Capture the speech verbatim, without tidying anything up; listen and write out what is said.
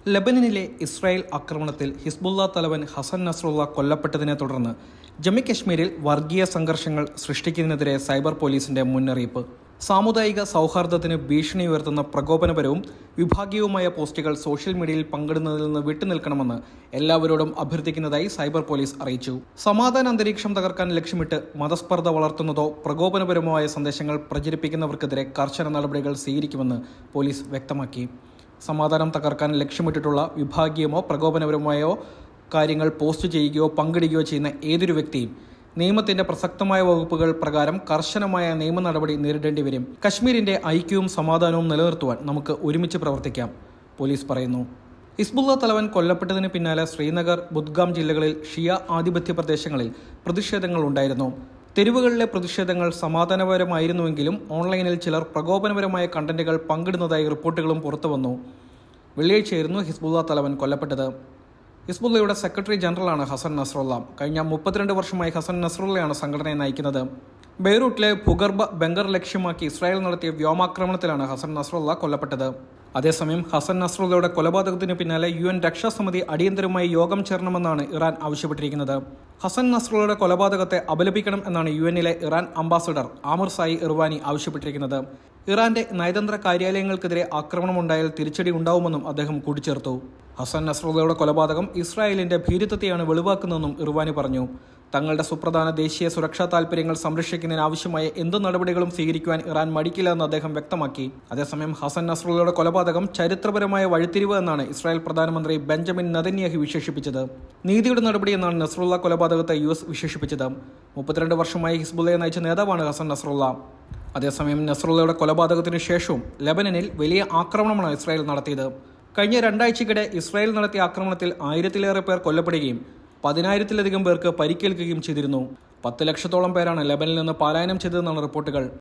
ലെബനനിലെ Israel ആക്രമണത്തിൽ Hezbollah തലവൻ ഹസൻ നസ്രുള്ള കൊല്ലപ്പെട്ടതിനെ തുടർന്ന് ജമ്മു കശ്മീരിൽ വർഗീയ സംഘർഷങ്ങൾ സൃഷ്ടിക്കുന്നതിനെതിരെ സൈബർ പോലീസിന്റെ മുന്നറിയിപ്പ്. സാമുദായിക സൗഹാർദ്ദത്തിന് ഭീഷണി ഉയർത്തുന്ന പ്രകോപനപരവും വിഭാഗീയവുമായ പോസ്റ്റുകൾ സോഷ്യൽ മീഡിയയിൽ പങ്കിടുന്നതിൽ നിന്ന് വിട്ടുനിൽക്കണമെന്ന് എല്ലാവരോടും അഭ്യർത്ഥിക്കുന്നതായി സൈബർ പോലീസ് അറിയിച്ചു. സമാധാന അന്തരീക്ഷം തകർക്കാൻ ലക്ഷ്യമിട്ട് മതസ്പർദ്ധ വളർത്തുന്നതോ പ്രകോപനപരമായ സന്ദേശങ്ങൾ പ്രചരിപ്പിക്കുന്നവർക്കെതിരെ കർശന നടപടികൾ സ്വീകരിക്കുമെന്ന് പോലീസ് വ്യക്തമാക്കി. സമാധാനം തകർക്കാൻ ലക്ഷ്യമിട്ടിട്ടുള്ള വിഭാഗീയമോ പ്രകോപനപരമായോ കാര്യങ്ങൾ പോസ്റ്റ് ചെയ്യുകയോ പങ്കിടുകയോ ചെയ്യുന്ന ഏതൊരു വ്യക്തിയും നിയമത്തിന്റെ പ്രസക്തമായ വകുപ്പുകൾ പ്രകാരം കർശനമായ നിയമ നടപടി നേരിടേണ്ടി വരും. കശ്മീരിന്റെ ഐക്യവും സമാധാനവും നിലനിർത്തുവാൻ നമുക്ക് ഒരുമിച്ച് പ്രവർത്തിക്കാം, പോലീസ് പറയുന്നു. ഹിസ്ബുള്ള തലവൻ കൊല്ലപ്പെട്ടതിന് പിന്നാലെ ശ്രീനഗർ, ബുദ്ഗാം ജില്ലകളിൽ ഷിയ ആധിപത്യ പ്രദേശങ്ങളിൽ പ്രതിഷേധങ്ങൾ ഉണ്ടായിരുന്നു. തെരുവുകളിലെ പ്രതിഷേധങ്ങൾ സമാധാനപരമായിരുന്നുവെങ്കിലും ഓൺലൈനിൽ ചിലർ പ്രകോപനപരമായ കണ്ടന്റുകൾ പങ്കിടുന്നതായി റിപ്പോർട്ടുകളും പുറത്തുവന്നു. വെള്ളിയാഴ്ചയായിരുന്നു ഹിസ്ബുള്ള തലവൻ കൊല്ലപ്പെട്ടത്. ഹിസ്ബുള്ളയുടെ സെക്രട്ടറി ജനറലാണ് ഹസൻ നസ്രുള്ള. കഴിഞ്ഞ മുപ്പത്തിരണ്ട് വർഷമായി ഹസൻ നസ്രുള്ളയാണ് സംഘടനയെ നയിക്കുന്നത്. ബെയ്റൂട്ടിലെ ഭൂഗർഭ ബങ്കർ ലക്ഷ്യമാക്കി ഇസ്രായേൽ നടത്തിയ വ്യോമാക്രമണത്തിലാണ് ഹസൻ നസ്രുള്ള കൊല്ലപ്പെട്ടത്. അതേസമയം ഹസൻ നസ്രുള്ളയുടെ കൊലപാതകത്തിന് പിന്നാലെ യു എൻ രക്ഷാസമിതി അടിയന്തരമായി യോഗം ചേരണമെന്നാണ് ഇറാൻ ആവശ്യപ്പെട്ടിരിക്കുന്നത്. ഹസൻ നസ്രുള്ളയുടെ കൊലപാതകത്തെ അപലപിക്കണം എന്നാണ് യു എന്നിലെ Iran ambassador Amir Saeid Iravani ആവശ്യപ്പെട്ടിരിക്കുന്നത്. ഇറാന്റെ നയതന്ത്ര കാര്യാലയങ്ങൾക്കെതിരെ ആക്രമണമുണ്ടായാൽ തിരിച്ചടി ഉണ്ടാവുമെന്നും അദ്ദേഹം കൂട്ടിച്ചേർത്തു. ഹസൻ നസ്രുള്ളയുടെ കൊലപാതകം ഇസ്രായേലിന്റെ ഭീരുത്വത്തെയാണ് വെളിവാക്കുന്നതെന്നും ഇർവാനി പറഞ്ഞു. തങ്ങളുടെ സുപ്രധാന ദേശീയ സുരക്ഷാ താൽപര്യങ്ങൾ സംരക്ഷിക്കുന്നതിന് ആവശ്യമായ എന്തു നടപടികളും സ്വീകരിക്കുവാൻ ഇറാൻ മടിക്കില്ലെന്ന് അദ്ദേഹം വ്യക്തമാക്കി. അതേസമയം ഹസൻ നസ്രുള്ളയുടെ കൊലപാതകം ചരിത്രപരമായ വഴിത്തിരിവ് എന്നാണ് ഇസ്രായേൽ പ്രധാനമന്ത്രി ബെഞ്ചമിൻ നെതന്യാഹു വിശേഷിപ്പിച്ചത്. നീതിയുടെ നടപടി എന്നാണ് നസ്രുള്ള കൊലപാതകത്തെ യു എസ് വിശേഷിപ്പിച്ചത്. മുപ്പത്തിരണ്ട് വർഷമായി ഹിസ്ബുള്ളയെ നയിച്ച നേതാവാണ് ഹസൻ നസ്രുള്ള. അതേസമയം നസ്രുള്ളയുടെ കൊലപാതകത്തിനു ശേഷവും ലെബനനിൽ വലിയ ആക്രമണമാണ് ഇസ്രായേൽ നടത്തിയത്. കഴിഞ്ഞ രണ്ടാഴ്ചയ്ക്കിടെ ഇസ്രായേൽ നടത്തിയ ആക്രമണത്തിൽ ആയിരത്തിലേറെ പേർ കൊല്ലപ്പെടുകയും പതിനായിരത്തിലധികം പേർക്ക് പരിക്കേൽക്കുകയും ചെയ്തിരുന്നു. പത്ത് ലക്ഷത്തോളം പേരാണ് ലെബനിൽ നിന്ന് പലായനം ചെയ്തതെന്നാണ് റിപ്പോർട്ടുകൾ.